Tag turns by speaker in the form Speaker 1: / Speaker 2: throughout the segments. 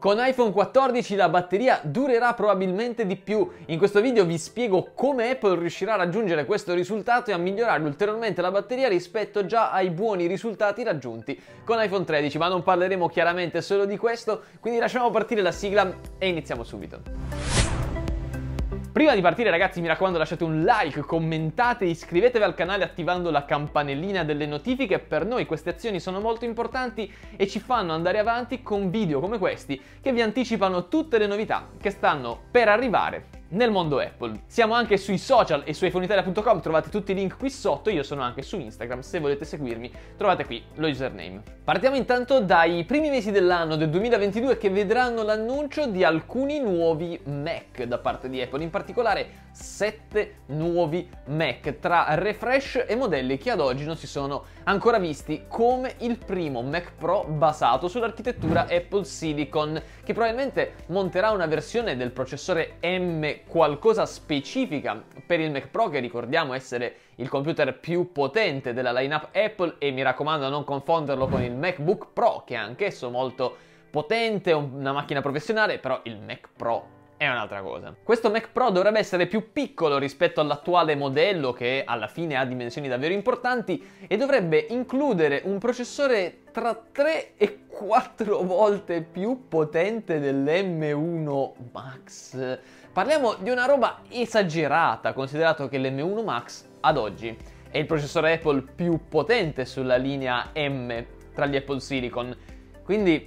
Speaker 1: Con iPhone 14 la batteria durerà probabilmente di più. In questo video vi spiego come Apple riuscirà a raggiungere questo risultato e a migliorare ulteriormente la batteria rispetto già ai buoni risultati raggiunti con iPhone 13, ma non parleremo chiaramente solo di questo, quindi lasciamo partire la sigla e iniziamo subito. Prima di partire ragazzi, mi raccomando, lasciate un like, commentate, iscrivetevi al canale attivando la campanellina delle notifiche. Per noi queste azioni sono molto importanti e ci fanno andare avanti con video come questi che vi anticipano tutte le novità che stanno per arrivare nel mondo Apple. Siamo anche sui social e su iPhoneitalia.com, trovate tutti i link qui sotto. Io sono anche su Instagram, se volete seguirmi trovate qui lo username. Partiamo intanto dai primi mesi dell'anno del 2022 che vedranno l'annuncio di alcuni nuovi Mac da parte di Apple, in particolare 7 nuovi Mac tra refresh e modelli che ad oggi non si sono ancora visti, come il primo Mac Pro basato sull'architettura Apple Silicon, che probabilmente monterà una versione del processore M qualcosa specifica per il Mac Pro, che ricordiamo essere il computer più potente della lineup Apple, e mi raccomando non confonderlo con il MacBook Pro, che è anch'esso molto potente, una macchina professionale, però il Mac Pro è un'altra cosa. Questo Mac Pro dovrebbe essere più piccolo rispetto all'attuale modello, che alla fine ha dimensioni davvero importanti, e dovrebbe includere un processore tra 3 e 4 volte più potente dell'M1 Max. Parliamo di una roba esagerata, considerato che l'M1 Max ad oggi è il processore Apple più potente sulla linea M tra gli Apple Silicon. Quindi,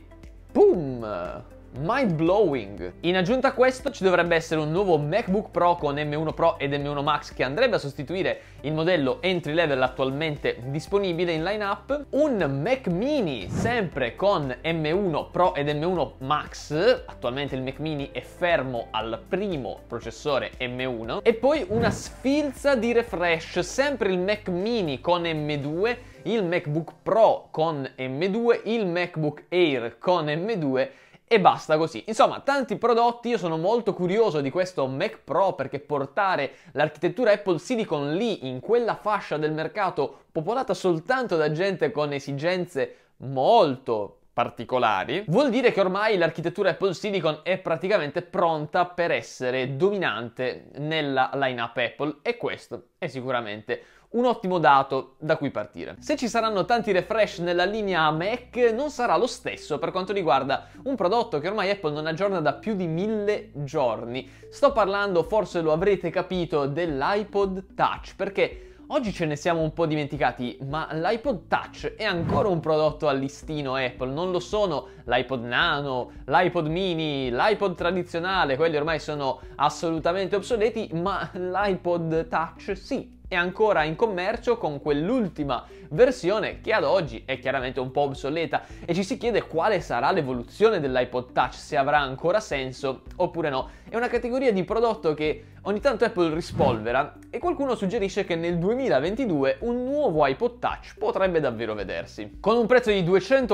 Speaker 1: boom! Mind blowing! In aggiunta a questo ci dovrebbe essere un nuovo MacBook Pro con M1 Pro ed M1 Max che andrebbe a sostituire il modello entry level attualmente disponibile in lineup, un Mac Mini sempre con M1 Pro ed M1 Max, attualmente il Mac Mini è fermo al primo processore M1, e poi una sfilza di refresh, sempre il Mac Mini con M2, il MacBook Pro con M2, il MacBook Air con M2 e basta così. Insomma, tanti prodotti. Io sono molto curioso di questo Mac Pro, perché portare l'architettura Apple Silicon lì, in quella fascia del mercato popolata soltanto da gente con esigenze molto particolari, vuol dire che ormai l'architettura Apple Silicon è praticamente pronta per essere dominante nella lineup Apple, e questo è sicuramente un ottimo dato da cui partire. Se ci saranno tanti refresh nella linea Mac, non sarà lo stesso per quanto riguarda un prodotto che ormai Apple non aggiorna da più di 1000 giorni. Sto parlando, forse lo avrete capito, dell'iPod Touch, perché oggi ce ne siamo un po' dimenticati, ma l'iPod Touch è ancora un prodotto a listino Apple. Non lo sono l'iPod Nano, l'iPod Mini, l'iPod tradizionale, quelli ormai sono assolutamente obsoleti, ma l'iPod Touch sì, è ancora in commercio con quell'ultima versione che ad oggi è chiaramente un po' obsoleta, e ci si chiede quale sarà l'evoluzione dell'iPod Touch, se avrà ancora senso oppure no. È una categoria di prodotto che ogni tanto Apple rispolvera, e qualcuno suggerisce che nel 2022 un nuovo iPod Touch potrebbe davvero vedersi. Con un prezzo di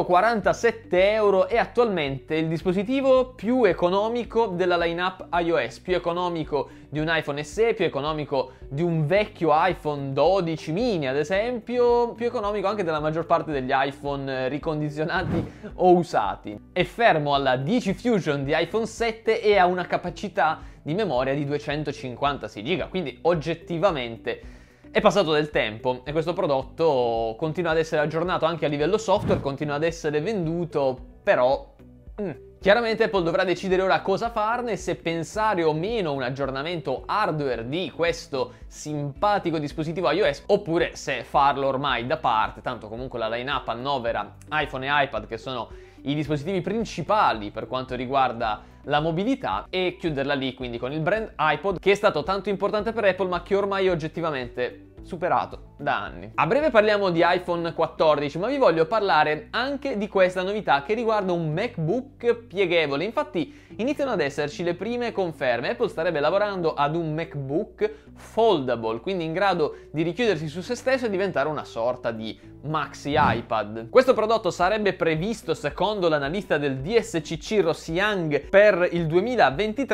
Speaker 1: 247 euro è attualmente il dispositivo più economico della lineup iOS, più economico di un iPhone SE, più economico di un vecchio iPhone 12 mini ad esempio, più economico anche della maggior parte degli iPhone ricondizionati o usati. È fermo alla 10 Fusion di iPhone 7 e ha una capacità di memoria di 256 GB, quindi oggettivamente è passato del tempo, e questo prodotto continua ad essere aggiornato anche a livello software, continua ad essere venduto, però chiaramente Apple dovrà decidere ora cosa farne, se pensare o meno un aggiornamento hardware di questo simpatico dispositivo iOS, oppure se farlo ormai da parte, tanto comunque la lineup annovera iPhone e iPad, che sono i dispositivi principali per quanto riguarda la mobilità, e chiuderla lì quindi con il brand iPod, che è stato tanto importante per Apple ma che ormai è oggettivamente superato da anni. A breve parliamo di iPhone 14, ma vi voglio parlare anche di questa novità che riguarda un MacBook pieghevole. Infatti iniziano ad esserci le prime conferme. Apple starebbe lavorando ad un MacBook foldable, quindi in grado di richiudersi su se stesso e diventare una sorta di maxi iPad. Questo prodotto sarebbe previsto, secondo l'analista del DSCC Rossi Young, per il 2023,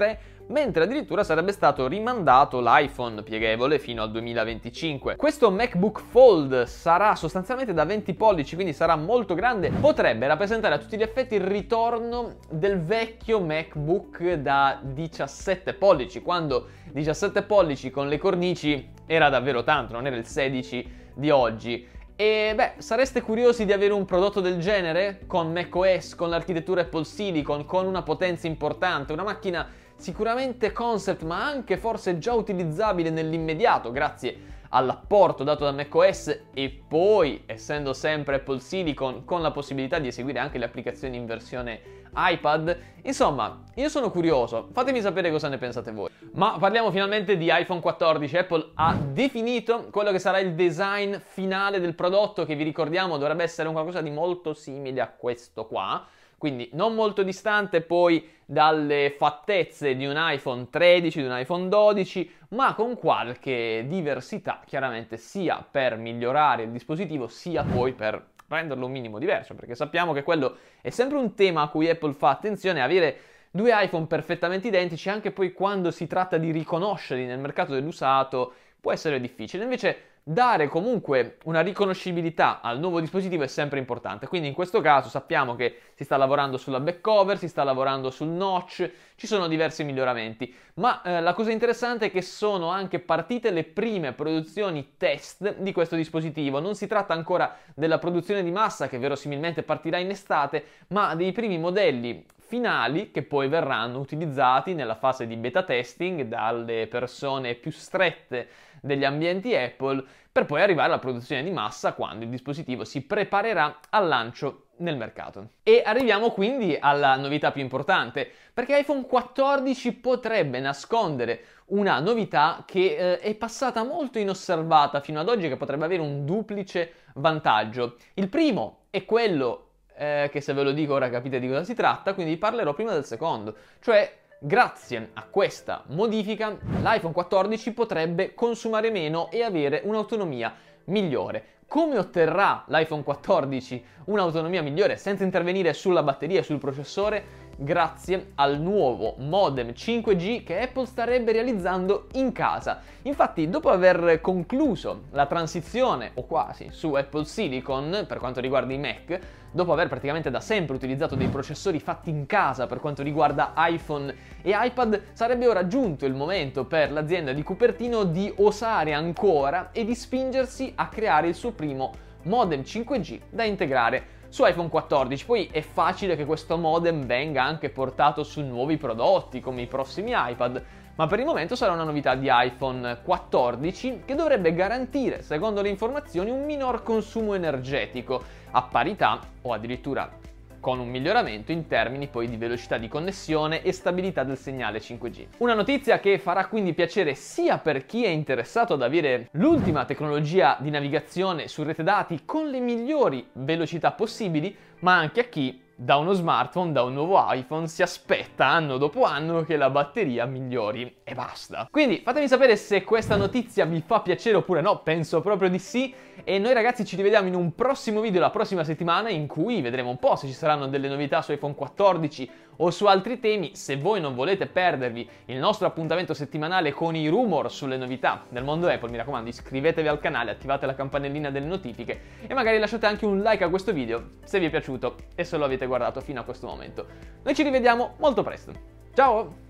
Speaker 1: mentre addirittura sarebbe stato rimandato l'iPhone pieghevole fino al 2025. Questo MacBook Fold sarà sostanzialmente da 20 pollici, quindi sarà molto grande, potrebbe rappresentare a tutti gli effetti il ritorno del vecchio MacBook da 17 pollici, quando 17 pollici con le cornici era davvero tanto, non era il 16 di oggi. E beh, sareste curiosi di avere un prodotto del genere? Con macOS, con l'architettura Apple Silicon, con una potenza importante, una macchina sicuramente concept, ma anche forse già utilizzabile nell'immediato, grazie all'apporto dato da macOS e poi, essendo sempre Apple Silicon, con la possibilità di eseguire anche le applicazioni in versione iPad. Insomma, io sono curioso, fatemi sapere cosa ne pensate voi. Ma parliamo finalmente di iPhone 14. Apple ha definito quello che sarà il design finale del prodotto, che vi ricordiamo dovrebbe essere un qualcosa di molto simile a questo qua, quindi non molto distante poi dalle fattezze di un iPhone 13, di un iPhone 12, ma con qualche diversità, chiaramente sia per migliorare il dispositivo, sia poi per renderlo un minimo diverso, perché sappiamo che quello è sempre un tema a cui Apple fa attenzione, avere due iPhone perfettamente identici, anche poi quando si tratta di riconoscerli nel mercato dell'usato, può essere difficile. Invece dare comunque una riconoscibilità al nuovo dispositivo è sempre importante, quindi in questo caso sappiamo che si sta lavorando sulla back cover, si sta lavorando sul notch, ci sono diversi miglioramenti, ma la cosa interessante è che sono anche partite le prime produzioni test di questo dispositivo. Non si tratta ancora della produzione di massa, che verosimilmente partirà in estate, ma dei primi modelli finali che poi verranno utilizzati nella fase di beta testing dalle persone più strette degli ambienti Apple, per poi arrivare alla produzione di massa quando il dispositivo si preparerà al lancio nel mercato. E arriviamo quindi alla novità più importante, perché iPhone 14 potrebbe nascondere una novità che è passata molto inosservata fino ad oggi, che potrebbe avere un duplice vantaggio. Il primo è quello che, se ve lo dico ora capite di cosa si tratta, quindi parlerò prima del secondo, cioè grazie a questa modifica l'iPhone 14 potrebbe consumare meno e avere un'autonomia migliore. Come otterrà l'iPhone 14 un'autonomia migliore senza intervenire sulla batteria e sul processore? Grazie al nuovo modem 5G che Apple starebbe realizzando in casa. Infatti, dopo aver concluso la transizione, o quasi, su Apple Silicon per quanto riguarda i Mac, dopo aver praticamente da sempre utilizzato dei processori fatti in casa per quanto riguarda iPhone e iPad, sarebbe ora giunto il momento per l'azienda di Cupertino di osare ancora e di spingersi a creare il suo primo modem 5G da integrare su iPhone 14. Poi è facile che questo modem venga anche portato su nuovi prodotti come i prossimi iPad, ma per il momento sarà una novità di iPhone 14 che dovrebbe garantire, secondo le informazioni, un minor consumo energetico a parità o addirittura con un miglioramento in termini poi di velocità di connessione e stabilità del segnale 5G. Una notizia che farà quindi piacere sia per chi è interessato ad avere l'ultima tecnologia di navigazione su rete dati con le migliori velocità possibili, ma anche a chi da uno smartphone, da un nuovo iPhone, si aspetta anno dopo anno che la batteria migliori e basta. Quindi fatemi sapere se questa notizia vi fa piacere oppure no, penso proprio di sì. E noi ragazzi ci rivediamo in un prossimo video la prossima settimana, in cui vedremo un po' se ci saranno delle novità su iPhone 14 o su altri temi. Se voi non volete perdervi il nostro appuntamento settimanale con i rumor sulle novità del mondo Apple, mi raccomando iscrivetevi al canale, attivate la campanellina delle notifiche e magari lasciate anche un like a questo video se vi è piaciuto e se lo avete guardato fino a questo momento. Noi ci rivediamo molto presto. Ciao!